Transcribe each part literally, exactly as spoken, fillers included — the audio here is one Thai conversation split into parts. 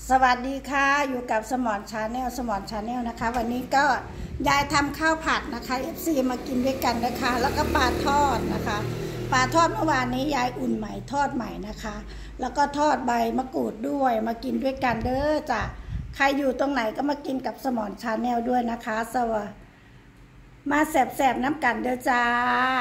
สวัสดีค่ะอยู่กับสมอนชาแนลสมอนชาแนลนะคะวันนี้ก็ยายทำข้าวผัดนะคะ เอฟ ซี มากินด้วยกันนะคะแล้วก็ปลาทอดนะคะปลาทอดเมื่อวานนี้ยายอุ่นใหม่ทอดใหม่นะคะแล้วก็ทอดใบมะกรูดด้วยมากินด้วยกันเด้อจ้ะใครอยู่ตรงไหนก็มากินกับสมอนชาแนลด้วยนะคะสวัสดีมาแสบๆน้ำกันเด้อจ้า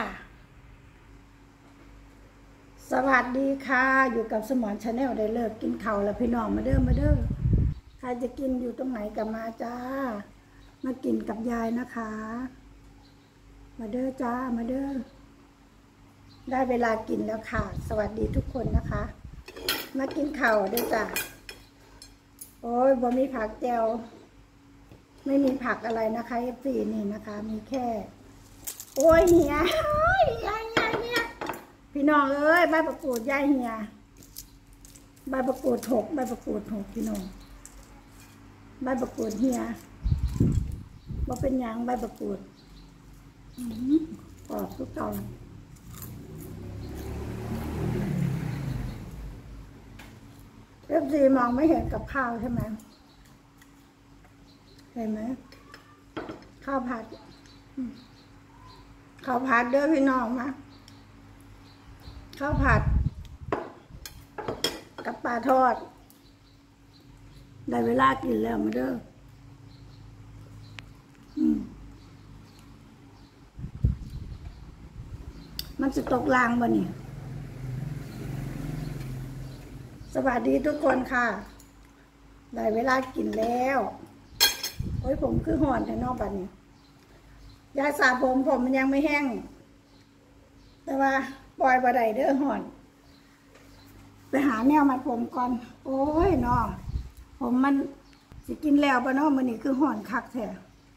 สวัสดีค่ะอยู่กับสมอนชาแนลได้เลิกกินข้าวแล้วพี่น้องมาเด้อมาเด้อใครจะกินอยู่ตรงไหนกันมาจ้ามากินกับยายนะคะมาเด้อจ้ามาเด้อได้เวลากินแล้วค่ะสวัสดีทุกคนนะคะมากินข้าวด้วยจ้าโอ้ยบ่มีผักแจวไม่มีผักอะไรนะคะเอฟซีนี่นะคะมีแค่โอ้ยเฮียโอ้ยยายยายเนี่ยพี่น้องเอ้ยใบประกูดยายเฮียใบประกูดหกใบประกูดหกพี่น้องใบประกูดเฮียว่าเป็นยังใบประกูดกรอบทุกตอนเอฟซีมองไม่เห็นกับข้าวใช่ไหมเห็นไหมข้าวผัดข้าวผัดเด้อพี่น้องมาข้าวผัดกับปลาทอดได้เวลากินแล้วมาเด้อมันจะตกลางบ่นี่สวัสดีทุกคนค่ะได้เวลากินแล้วโอ้ยผมคือห่อนแต่นอกบัดนี้ยาสระผมผมมันยังไม่แห้งแต่ว่าปล่อยบ่ได้เด้อห่อนไปหาแนวมัดผมก่อนโอ้ยน้องผมมันสิกินแล้วปะน้องมันนี่คือห่อนคักแท้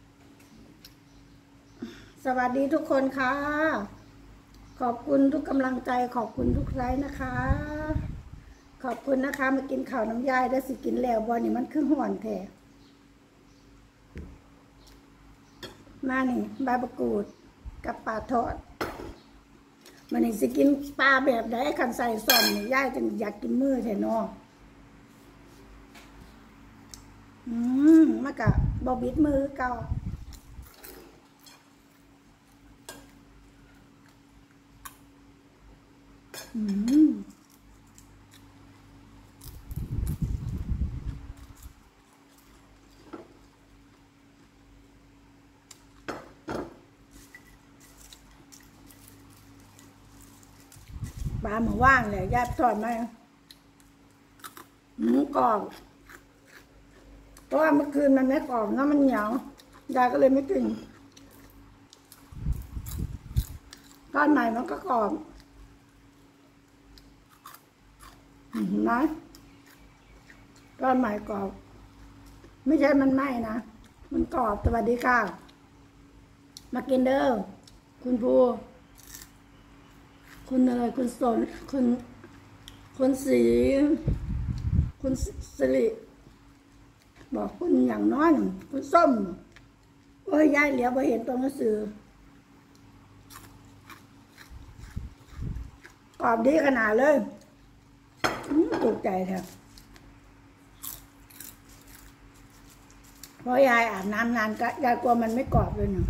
สวัสดีทุกคนค่ะขอบคุณทุกกำลังใจขอบคุณทุกไลค์นะคะขอบคุณนะคะมากินข้าวน้ำยายได้สิกินแล้วบอนี่มันคือห่อนแท้มานี่ใบมะกรูดกับปลาทอดมันนี่สิกินปลาแบบไหนคันใส่ซ่อมนี่ยายจึงอยากกินมือแท้น้องอืมมากะบอบิดมือเก่าอืมปลาหมาว่างเลยยายทอดไหมหมูกรอบเพราะว่าเมื่อคืนมันไม่กรอบนะมันเหนียวยายก็เลยไม่กินทอดใหม่มันก็กรอบเห็นไหมทอดใหม่กรอบไม่ใช่มันไหม้นะมันกรอบสวัสดีค่ะมากินเด้อคุณภูคุณอะไรคุณสนคุณคุณสีคุณสิริบอกคุณอย่างน้อยคุณส้มโอ้ยยายเหลียวไปเห็นตรงหนังสือกรอบดีขนาดเลยถูกใจแท้เพราะยายอาบน้ำนานก็ยายกลัวมันไม่กรอบเลยเนาะ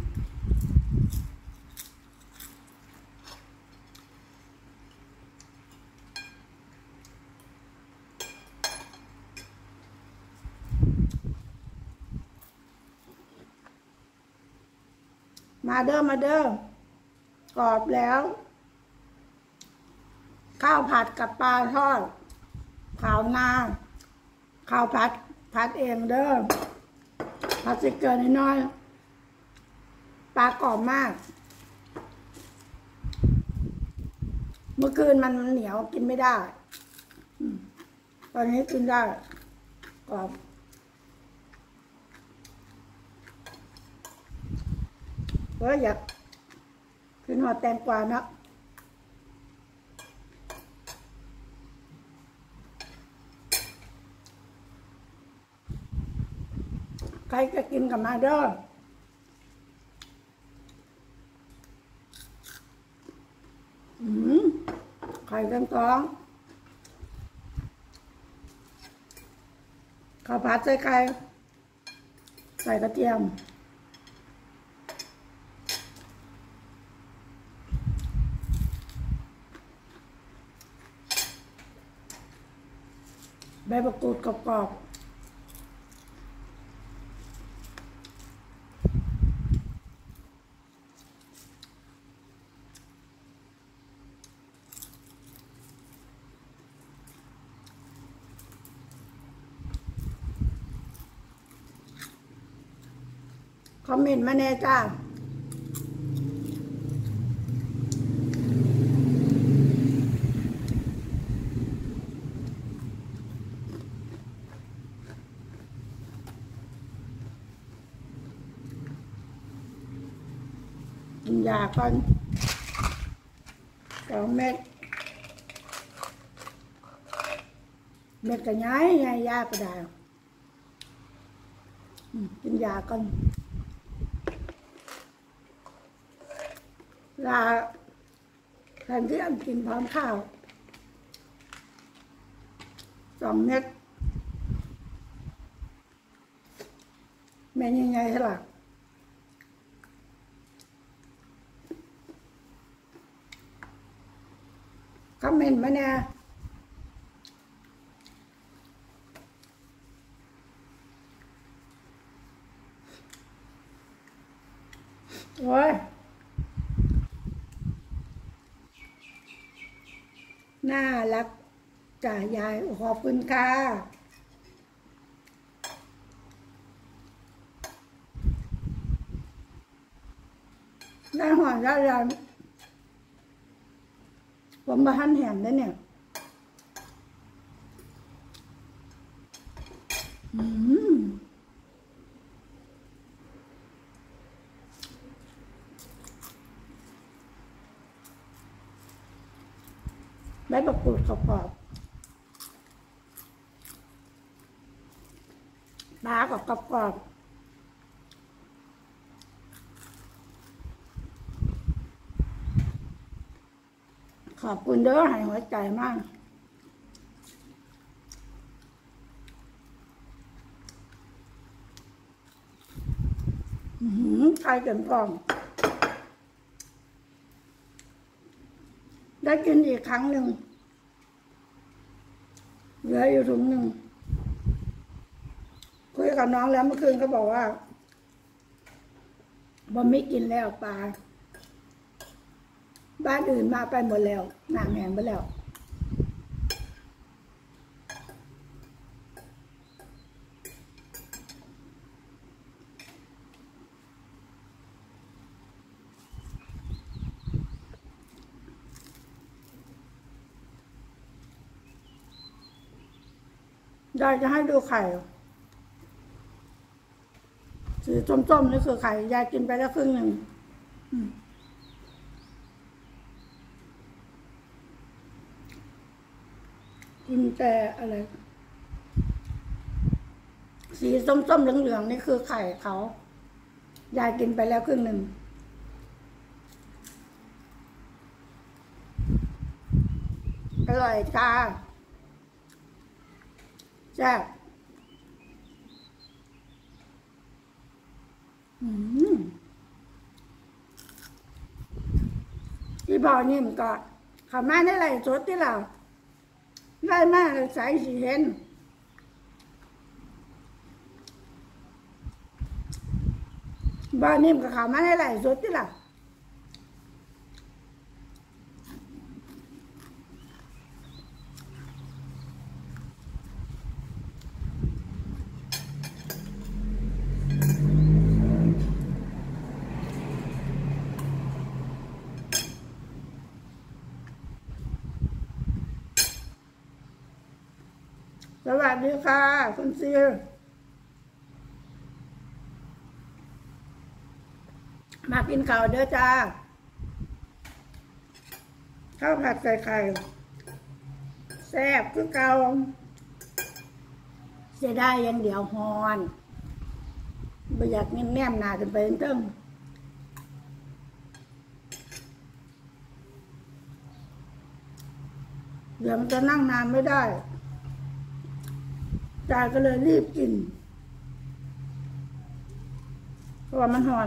มาเด้อมาเด้อกรอบแล้วข้าวผัดกับปลาทอดข้าวนาข้าวผัดผัดเองเด้อผัดสิเกินน้อยปลากรอบมากเมื่อคืนมันเหนียวกินไม่ได้ตอนนี้กินได้กรอบเพราะอยากกินหัวแตงกวานะใครจะกินกับมาเด้ออืมไข่แตงกวา ไข้าวผัดใส่ไข่ใส่กระเทียมใบมะกรูดกรอบๆคอมเมนต์มาแน่จ้ากินยาก่อนสองเม็ดเม็ดก็ย้ายย้ายยาก็ได้กินยาก่อนลาแทนที่จะกินพร้อมข้าวสองเม็ดแม่ยังไงใช่หรอคอมเมนต์มาเนี่ยโอ้ยน่ารักจ่ายายขอบคุณค่ะได้หอยได้ยันผมมาหั่นแหมได้เนี่ยอืมใบมะกรูดกรอบๆปลากับกรอบๆขอบคุณเด้อให้หัวใจมากอืมไข่เต็มกล่องได้กินอีกครั้งหนึ่งเหลืออยู่ถุงหนึ่งคุยกับน้องแล้วเมื่อคืนก็บอกว่าบ่ไม่กินแล้วปลาบ้านอื่นมาไปหมดแล้วหนาแหงไปแล้วยายจะให้ดูไข่สีส้มๆนี่คือไข่ยายกินไปแล้วครึ่งหนึ่งกินแต่อะไรสีส้มๆเหลืองๆนี่คือไข่เขายายกินไปแล้วครึ่งหนึ่งอร่อยค่ะแซ่บที่บ่อนี่มันก็ขามาได้ไรสดที่เราได้มากเลยใส่สีเห็นบ่อนี่มันก็ขามาได้ไรสดที่เราสวัสดีค่ะคุณซีมากินข้าวเด้อจ้าข้าวผัดใส่ไข่แซ่บคือเก่าเสียได้ยังเดียวฮอนไม่อยากแนมหนาจนไปตึ้งเดี๋ยวมันจะนั่งนานไม่ได้ยายก็เลยรีบกินเพราะว่ามันห่อน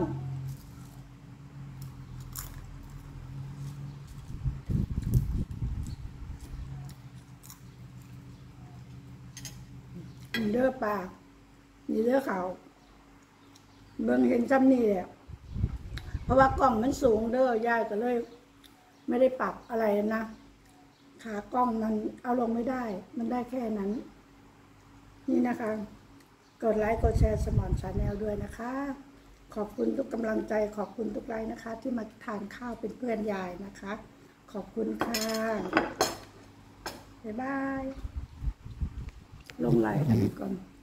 มีเลือดปลามีเลือดเขาเบิ่งเห็นจำนี่แหละเพราะว่ากล้องมันสูงเด้อยายก็เลยไม่ได้ปรับอะไรนะขากล้องมันเอาลงไม่ได้ มันได้แค่นั้น นี่นะคะกดไลค์กดแชร์สมอนชาแนลด้วยนะคะ ขอบคุณทุกกำลังใจขอบคุณทุกไลค์นะคะ ที่มาทานข้าวเป็นเพื่อนยายนะคะ ขอบคุณค่ะบ๊ายบายลงไลค์กันก่อน